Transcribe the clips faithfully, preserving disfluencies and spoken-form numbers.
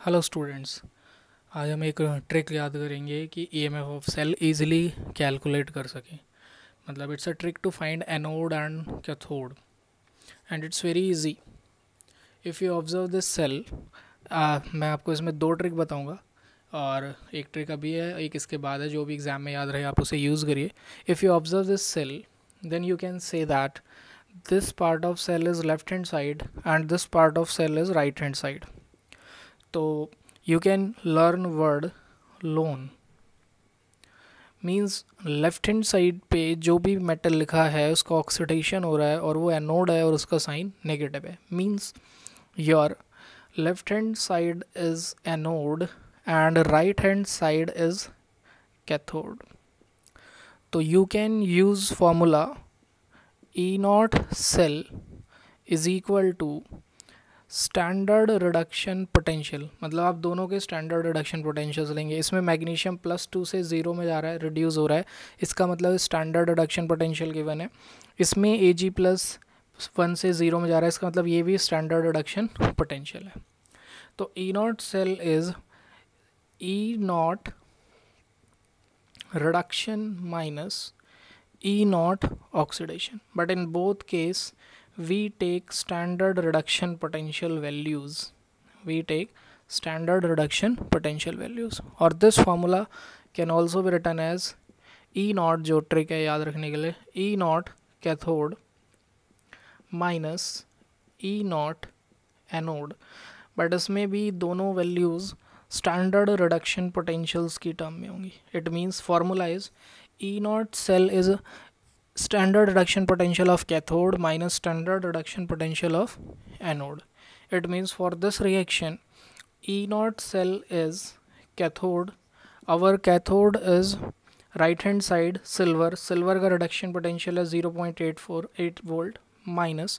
Hello students. आज हम एक ट्रिक याद करेंगे कि EMF of cell easily calculate कर सकें। मतलब it's a trick to find anode and cathode and it's very easy if you observe this cell. मैं आपको इसमें दो ट्रिक बताऊंगा और एक ट्रिक अभी है, एक इसके बाद है। जो भी एग्ज़ाम में याद रहे आप उसे यूज़ करिए। If you observe this cell then you can say that this part of cell is left hand side and this part of cell is right hand side. तो you can learn word lone means left hand side पे जो भी metal लिखा है उसका oxidation हो रहा है और वो एनोड है और उसका साइन नेगेटिव है। Means your left hand side is anode and right hand side is cathode. तो you can use formula E naught cell is equal to standard reduction potential. मतलब आप दोनों के स्टैंडर्ड रिडक्शन पोटेंशियल्स लेंगे। इसमें magnesium plus two से zero में जा रहा है, रिड्यूस हो रहा है, इसका मतलब स्टैंडर्ड रिडक्शन पोटेंशियल गिवन है। इसमें ए जी प्लस वन से ज़ीरो में जा रहा है, इसका मतलब ये भी स्टैंडर्ड रिडक्शन पोटेंशियल है। तो E naught cell is E naught reduction minus E naught oxidation, but in both case we take standard reduction potential values we take standard reduction potential values और this formula can also be written as E naught, जो trick है याद रखने के लिए, E naught cathode minus E naught anode. But इसमें भी दोनों वैल्यूज़ स्टैंडर्ड रिडक्शन पोटेंशियल्स की टर्म में होंगी। It means formula is E naught cell is standard reduction potential of cathode minus standard reduction potential of anode. It means for this reaction E naught cell is cathode, our cathode is right hand side silver, silver का reduction potential है zero point eight four eight volt minus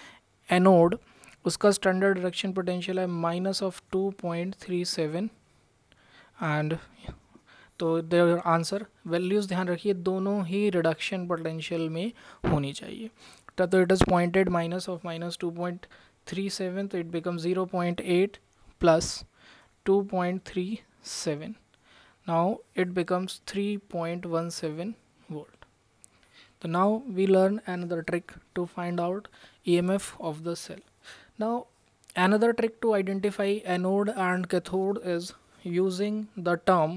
anode उसका standard reduction potential है minus of two point three seven and तो their answer values ध्यान रखिए दोनों ही reduction potential में होनी चाहिए। तो it is point eight minus of minus two point three seven, तो it become zero point eight plus two point three seven, now it becomes three point one seven volt. तो now we learn another trick to find out E M F of the cell. Now another trick to identify anode and cathode is using the term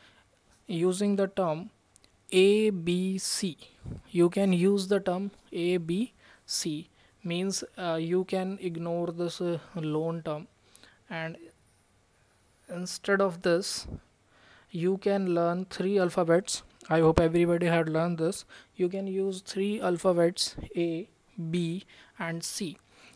using the term A B C. You can use the term A B C, means uh, you can ignore this uh, lone term, and instead of this you can learn three alphabets. I hope everybody had learned this. You can use three alphabets A, B and C.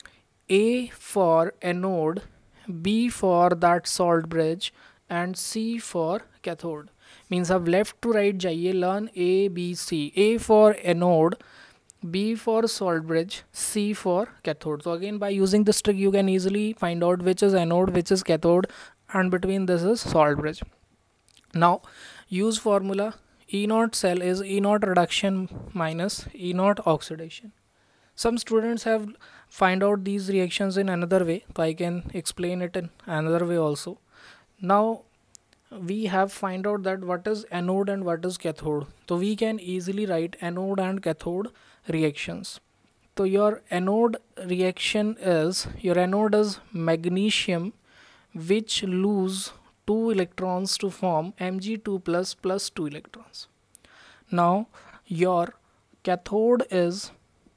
A for anode, B for that salt bridge and C for cathode. Means आप left to right जाइए, learn A B C. A for anode, B for salt bridge, C for cathode. तो again by using this trick you can easily find out which is anode, which is cathode, and between this is salt bridge. Now use formula E naught cell is E naught reduction minus E naught oxidation. Some students have find out these reactions in another way, so I can explain it in another way also. Now we have find out that what is anode and what is cathode, so we can easily write anode and cathode reactions. So your anode reaction is, your anode is magnesium which lose two electrons to form M g two plus plus two electrons. Now your cathode is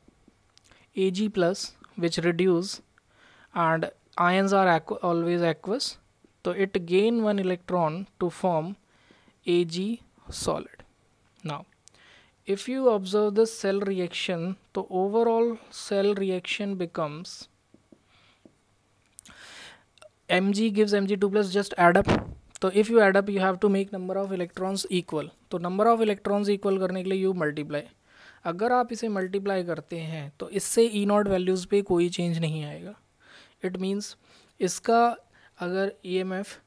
A g plus which reduce and ions are aqu always aqueous, so it gain one electron to form Ag solid. Now if you observe this cell reaction, the overall cell reaction becomes Mg gives M g two plus, just add up. So if you add up you have to make number of electrons equal. तो number of electrons equal करने के लिए you multiply. अगर आप इसे multiply करते हैं तो इससे ई नॉट वैल्यूज़ पे कोई चेंज नहीं आएगा। इट मीन्स इसका अगर ई एम एफ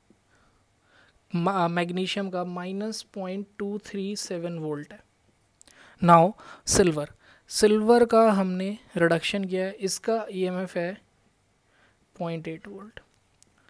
मैग्नीशियम का minus point two three seven volt है। नाउ सिल्वर, सिल्वर का हमने रिडक्शन किया है, इसका ई एम एफ है पॉइंट एट वोल्ट।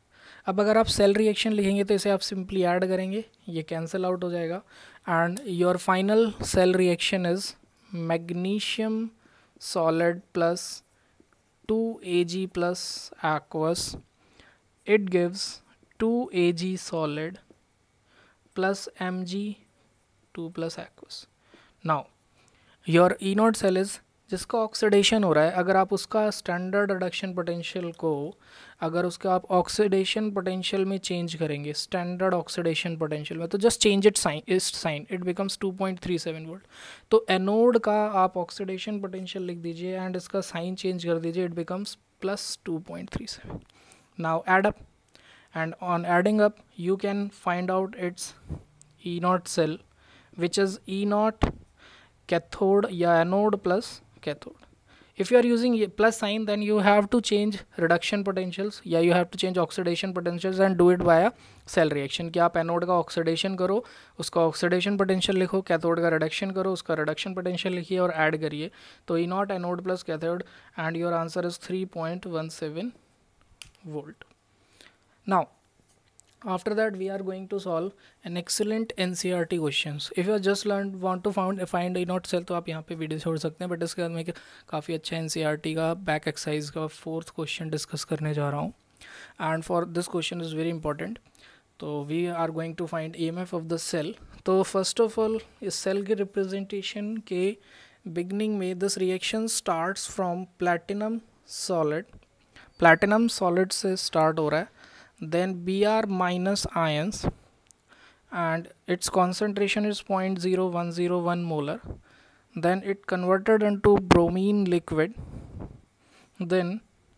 अब अगर आप सेल रिएक्शन लिखेंगे तो इसे आप सिंपली ऐड करेंगे, ये कैंसिल आउट हो जाएगा, and your final cell reaction is magnesium solid plus two A G plus aqueous. It gives two A G solid plus M G two plus aqueous. Now your E naught cell is जिसका oxidation हो रहा है, अगर आप उसका standard reduction potential को अगर उसका आप ऑक्सीडेशन पोटेंशियल में चेंज करेंगे, स्टैंडर्ड ऑक्सीडेशन पोटेंशियल में, तो जस्ट चेंज इट साइन इस sign it becomes two point three seven volt. तो एनोड का आप ऑक्सीडेशन पोटेंशियल लिख दीजिए एंड इसका साइन चेंज कर दीजिए, it becomes plus two point three seven. Now add up, and on adding up you can find out its E naught cell, which is E naught cathode या anode plus cathode. If you are using plus sign, then you have to change reduction potentials या you have to change oxidation potentials and do it via cell reaction. कि आप anode का oxidation करो, उसका oxidation potential लिखो, cathode का reduction करो, उसका रिडक्शन पोटेंशियल लिखिए और ऐड करिए, तो E naught anode plus cathode and your answer is three point one seven volt. Now after that we are going to solve an excellent N C R T questions. If you just learned want to find find E naught cell तो आप यहाँ पे video छोड़ सकते हैं, but इसके बाद मैं काफ़ी अच्छा N C R T का बैक एक्सरसाइज का फोर्थ क्वेश्चन डिस्कस करने जा रहा हूँ, and for this question is very important. तो we are going to find E M F of the cell. तो फर्स्ट ऑफ ऑल इस सेल के रिप्रेजेंटेशन के बिगनिंग में this reaction starts from platinum solid, platinum solid से start हो रहा है, then Br minus ions and its concentration is zero point zero one zero one molar, then it converted into bromine liquid, then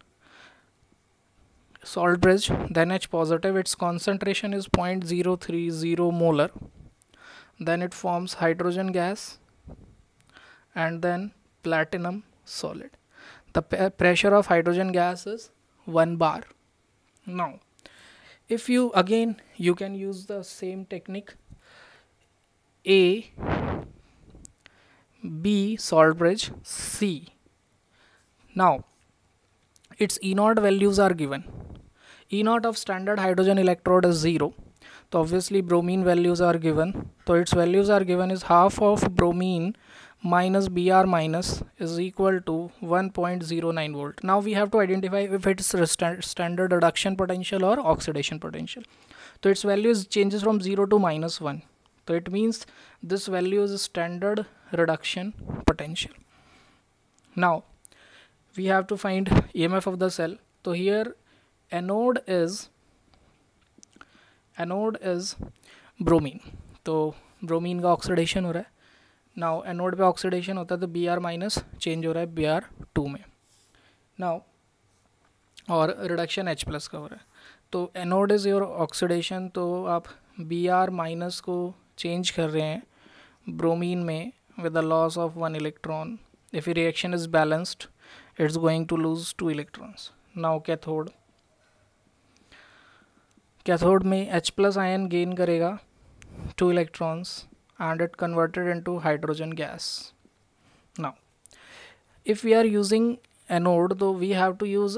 salt bridge, then H positive, its concentration is zero point zero three zero molar, then it forms hydrogen gas and then platinum solid. The pressure of hydrogen gas is one bar. Now if you again you can use the same technique, A, B salt bridge, C. Now its E naught values are given. E naught of standard hydrogen electrode is zero, so obviously bromine values are given, so its values are given is half of bromine minus Br minus is equal to one point zero nine volt. Now we have to identify if it's standard reduction potential or oxidation potential. So its value changes from zero to minus one. So it means this value is standard reduction potential. Now we have to find E M F of the cell. So here anode is anode is bromine. तो bromine का oxidation हो रहा है. Now anode पे oxidation होता है तो B R minus change हो रहा है बी आर टू में. नाउ और रिडक्शन एच प्लस का हो रहा है, तो एनोड इज़ योर ऑक्सीडेशन, तो आप बी आर माइनस को चेंज कर रहे हैं ब्रोमीन में with the loss of one electron. If reaction is balanced it's going to lose two electrons. Now cathode, cathode में एच प्लस आयन गेन करेगा two electrons and it converted into hydrogen gas. Now if we are using anode, though we have to use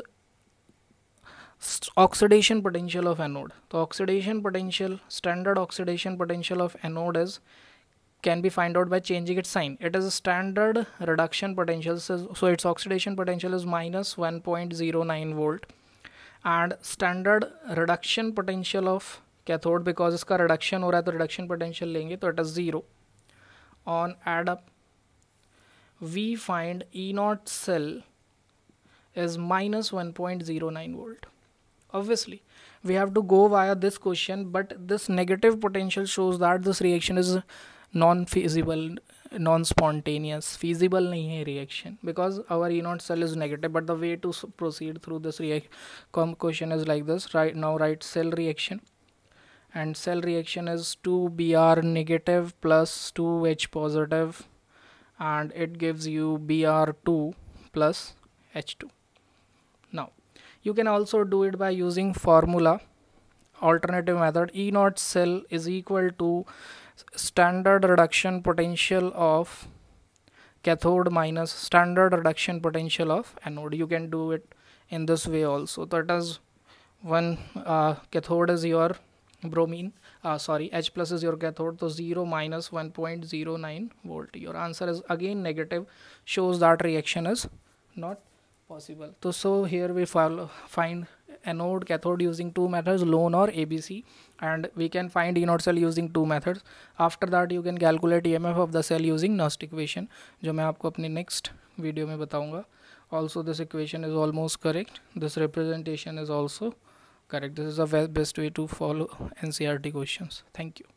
oxidation potential of anode. The oxidation potential, standard oxidation potential of anode is can be find out by changing its sign. It is a standard reduction potential, so, so its oxidation potential is minus one point zero nine volt, and standard reduction potential of cathode because इसका reduction हो रहा है तो reduction potential लेंगे तो it is zero. On add up we find E naught cell is minus one point zero nine volt. Obviously we have to go via this question, but this negative potential shows that this reaction is non feasible, non spontaneous, feasible nahi hai reaction, because our E naught cell is negative. But the way to proceed through this reaction question is like this. Right now write cell reaction, and cell reaction is two B R negative plus two H positive, and it gives you B R two plus H two. Now you can also do it by using formula, alternative method. E naught cell is equal to standard reduction potential of cathode minus standard reduction potential of anode. You can do it in this way also. So it is one uh, cathode is your bromine, uh, sorry, H plus is your cathode, so zero minus one point zero nine volt. Your answer is again negative, shows that reaction is not possible. So, so here we follow, find anode cathode using two methods, lone or A B C, and we can find anode cell using two methods. After that you can calculate E M F of the cell using Nernst equation, जो मैं आपको अपने next video में बताऊंगा. Also this equation is almost correct, this representation is also correct. This is the best way to follow N C E R T questions. Thank you.